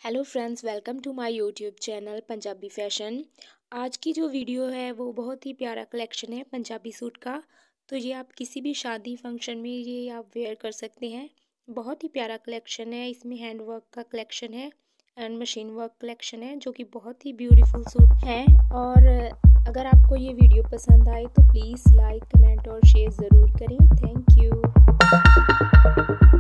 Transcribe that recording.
Hello friends, welcome to my YouTube channel Punjabi fashion. आज की जो वीडियो है वो बहुत ही प्यारा कलेक्शन है पंजाबी सूट का। तो ये आप किसी भी शादी फंक्शन में ये आप वेयर कर सकते हैं। बहुत ही प्यारा कलेक्शन है। इसमें हैंड वर्क का कलेक्शन है एंड मशीन वर्क कलेक्शन है जो कि बहुत ही ब्यूटीफुल सूट है। और अगर आपको ये वीडियो पसंद आए तो प्लीज़ लाइक, कमेंट और शेयर ज़रूर करें। Thank you.